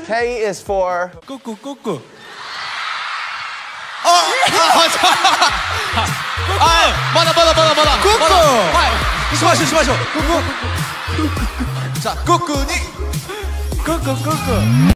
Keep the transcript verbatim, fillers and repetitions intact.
K is for 꾸꾸 꾸꾸. 어, 아, 아, 맞아, 맞아, 맞아, 맞아. 꾸꾸. 숨 마셔, 숨 마셔. 꾸꾸. 자, 꾸꾸니. 꾸꾸 꾸꾸.